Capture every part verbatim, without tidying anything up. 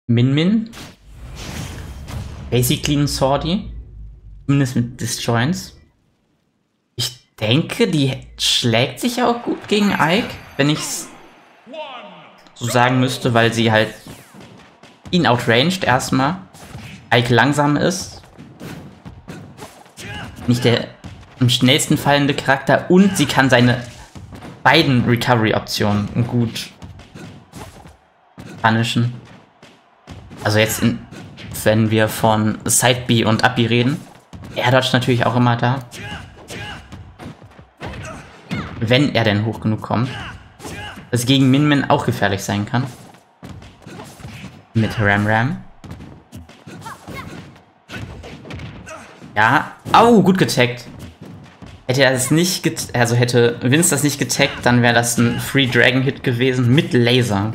Min Min. Basically ein Swordy. Zumindest mit Disjoints. Ich denke, die schlägt sich auch gut gegen Ike, wenn ich's so sagen müsste, weil sie halt ihn outranged erstmal. Ike langsam ist. Nicht der am schnellsten fallende Charakter und sie kann seine beiden Recovery-Optionen gut punishen. Also jetzt, in, wenn wir von Side B und Up B reden, er dodgt natürlich auch immer da. Wenn er denn hoch genug kommt. Was gegen Min Min auch gefährlich sein kann. Mit Ram Ram. Ja. Au, gut getaggt. Hätte er das nicht get also hätte Vince das nicht getaggt, dann wäre das ein Free Dragon Hit gewesen mit Laser.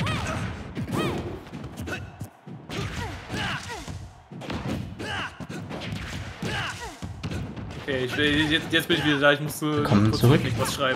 Okay, ich will, jetzt, jetzt bin ich wieder da, ich muss äh, Kommen zurück. was schreiben.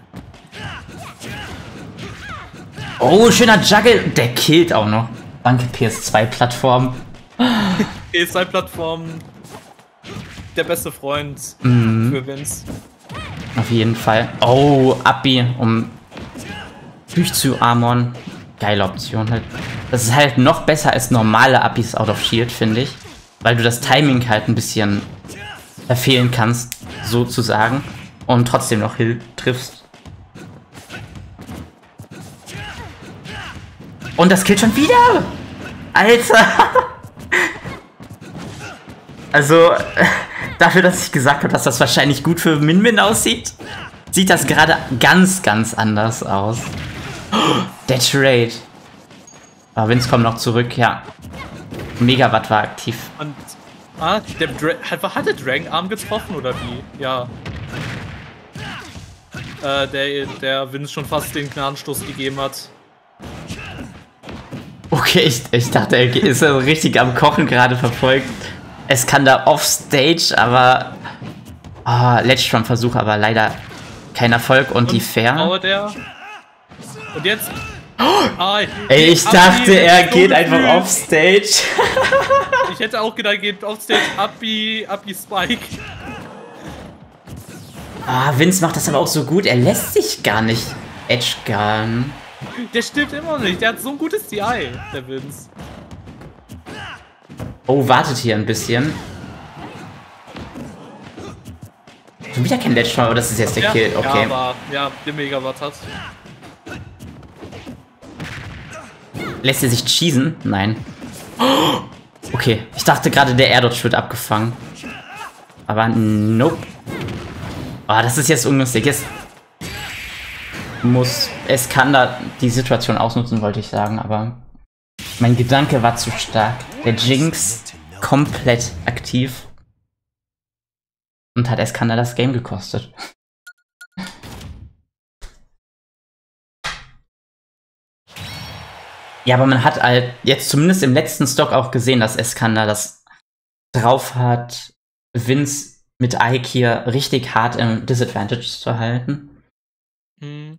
Oh, schöner Juggle. Der killt auch noch. Danke P S zwei Plattform. P S zwei Plattform. Der beste Freund Mhm. für Vince. Auf jeden Fall. Oh, Abi, um durchzuarmern. Geile Option halt. Das ist halt noch besser als normale Abis out of Shield, finde ich. Weil du das Timing halt ein bisschen verfehlen kannst, sozusagen. Und trotzdem noch Hill triffst. Und das killt schon wieder! Alter! Also, dafür, dass ich gesagt habe, dass das wahrscheinlich gut für Min Min aussieht, sieht das gerade ganz, ganz anders aus. Oh, der Trade. Aber Vince kommt noch zurück, ja. Megawatt war aktiv. Und, ah, der Dra hat, hat der Dragon Arm getroffen oder wie? Ja. Äh, der, der Vince schon fast den Gnadenstoß gegeben hat. Okay, ich, ich dachte, er ist so richtig am Kochen gerade verfolgt. Es kann da offstage, aber ah, Ledgestrom-Versuch, aber leider kein Erfolg und, und die Fair. Aber der und jetzt. Oh, ah, ey, ich dachte, er geht so einfach offstage. Ich hätte auch gedacht, er geht offstage, Abi, Abi Spike. Ah, Vince macht das aber auch so gut. Er lässt sich gar nicht edgegun. Der stimmt immer nicht. Der hat so ein gutes D I, der Vince. Oh, wartet hier ein bisschen. Schon wieder kein Ledge, aber das ist jetzt der ja, Kill. Okay. Ja, aber, ja, der Megawatt hat. Lässt er sich cheesen? Nein. Oh, okay, ich dachte gerade, der Air Dodge wird abgefangen. Aber nope. Ah, oh, das ist jetzt ungünstig. Jetzt muss es kann da die Situation ausnutzen, wollte ich sagen, aber mein Gedanke war zu stark. Der Jinx komplett aktiv und hat Eskander das Game gekostet. Ja, aber man hat halt jetzt zumindest im letzten Stock auch gesehen, dass Eskander das drauf hat, Vince mit Ike hier richtig hart im Disadvantage zu halten. Hm.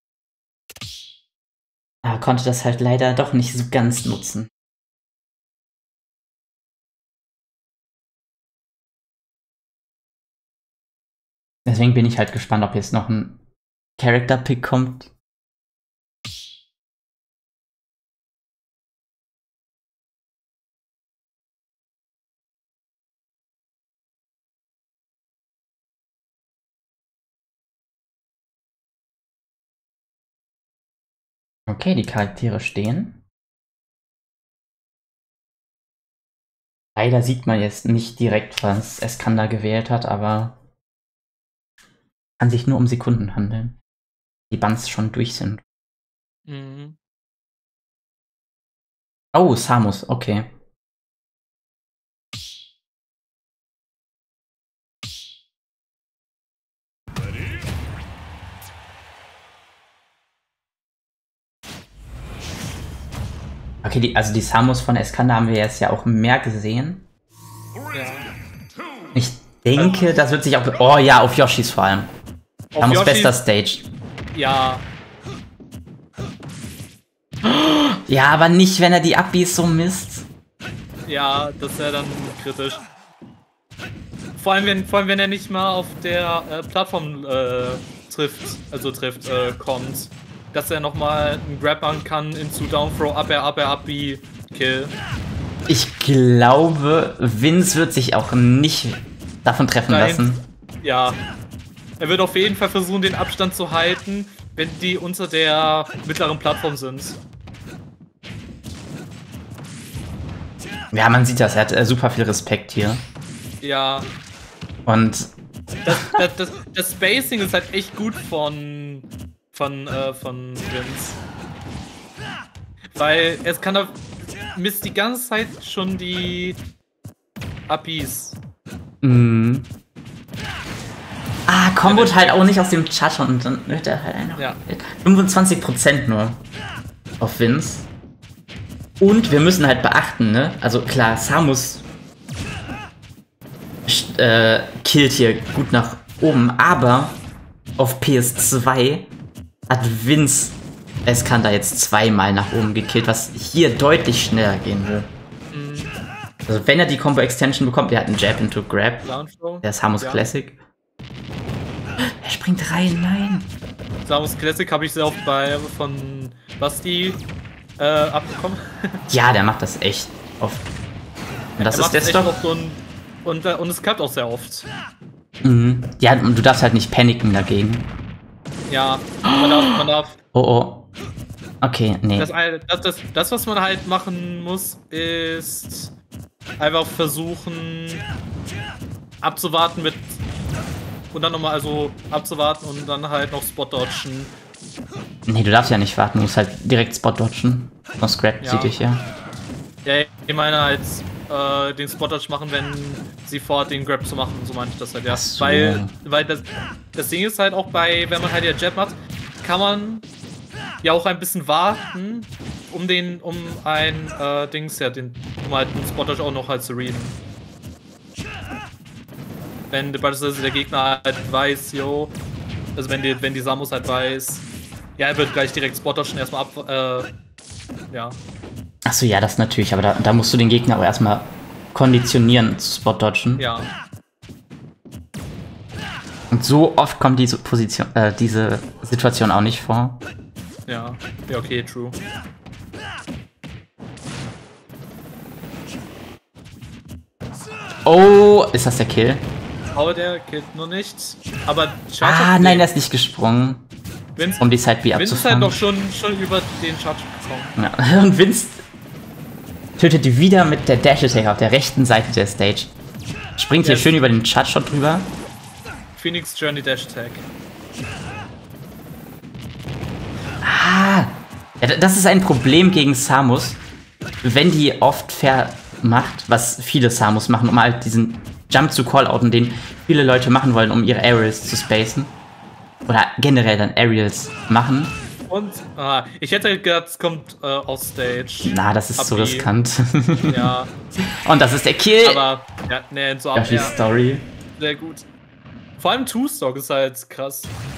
Er konnte das halt leider doch nicht so ganz nutzen. Deswegen bin ich halt gespannt, ob jetzt noch ein Character-Pick kommt. Okay, die Charaktere stehen. Leider sieht man jetzt nicht direkt, was Eskander gewählt hat, aber kann sich nur um Sekunden handeln. Die Bans schon durch sind. Mhm. Oh, Samus, okay. Okay, die, also die Samus von Eskander haben wir jetzt ja auch mehr gesehen. Ja. Ich denke, das wird sich auch... Oh ja, auf Yoshis vor allem. Auf Samus Yoshi, bester Stage. ja. Ja, aber nicht, wenn er die Abis so misst. Ja, das wäre dann kritisch. Vor allem, wenn, vor allem, wenn er nicht mal auf der äh, Plattform äh, trifft, also trifft, äh, kommt. Dass er nochmal einen Grab machen kann into Down Throw, Up Air, Up Air, Up B, Kill. Ich glaube, Vince wird sich auch nicht davon treffen Nein. lassen. Ja. Er wird auf jeden Fall versuchen, den Abstand zu halten, wenn die unter der mittleren Plattform sind. Ja, man sieht das, er hat äh, super viel Respekt hier. Ja. Und das, das, das, das Spacing ist halt echt gut von von äh, von Vince. Weil es kann er misst die ganze Zeit schon die Abis. Mhm. Ah, Kombot halt auch nicht aus dem Chat und dann wird er halt einfach ja. fünfundzwanzig Prozent nur auf Vince. Und wir müssen halt beachten, ne? Also klar, Samus äh, killt hier gut nach oben, aber auf P S zwei hat Vince es kann da jetzt zweimal nach oben gekillt, was hier deutlich schneller gehen will. Mhm. Also wenn er die Combo Extension bekommt, der hat einen Jab into Grab, der Samus ja. Classic. Er springt rein, nein. Samus Classic habe ich sehr oft bei von Basti äh, abbekommen. Ja, der macht das echt oft. Und das er ist der Stopp. Und, und, und es klappt auch sehr oft. Mhm. Ja, und du darfst halt nicht paniken dagegen. Ja, man darf, man darf. Oh oh. Okay, nee. Das, das, das, das, was man halt machen muss, ist einfach versuchen abzuwarten mit und dann nochmal also abzuwarten und dann halt noch Spot dodgen. Nee, du darfst ja nicht warten, du musst halt direkt Spot dodgen. Sonst Scrap ja. sieht dich ja. Ja, ich meine halt äh, den Spot dodge machen, wenn sie vorhat, den Grab zu machen, so meine ich das halt, ja. So. Weil, weil das, das Ding ist halt auch bei, wenn man halt ja Jab macht, kann man ja auch ein bisschen warten, um den, um ein äh, Dings, ja, den, um halt den Spot dodge auch noch halt zu readen. Wenn beispielsweise der Gegner halt weiß, yo, also wenn die, wenn die Samus halt weiß, ja, er wird gleich direkt Spot dodgen erstmal ab, äh, ja. Achso, ja, das natürlich, aber da, da musst du den Gegner aber erstmal konditionieren zu Spot dodgen. Ja. Und so oft kommt diese Position, äh, diese Situation auch nicht vor. Ja, ja, okay, true. Oh, ist das der Kill? Aber der killt nur nicht. Aber Charge Ah, nein, der ist nicht gesprungen. Vince, um die Side B abzufangen. Vince ist halt doch schon, schon über den Charge gekommen. Ja, und Vince tötet die wieder mit der Dash Attack auf der rechten Seite der Stage. Springt yes. hier schön über den Charge Shot drüber. Phoenix Journey Dash Attack. Ah, ja, das ist ein Problem gegen Samus, wenn die oft fair macht, was viele Samus machen, um halt diesen Jump zu Callouten, den viele Leute machen wollen, um ihre Aerials zu spacen. Oder generell dann Aerials machen. Und, ah, ich hätte gedacht, es kommt äh, auf Stage. Na, das ist Ab so riskant. Ja. Und das ist der Kill. Aber, ja, ne, so ab, ja, die Story. Sehr gut. Vor allem Two-Stock ist halt krass.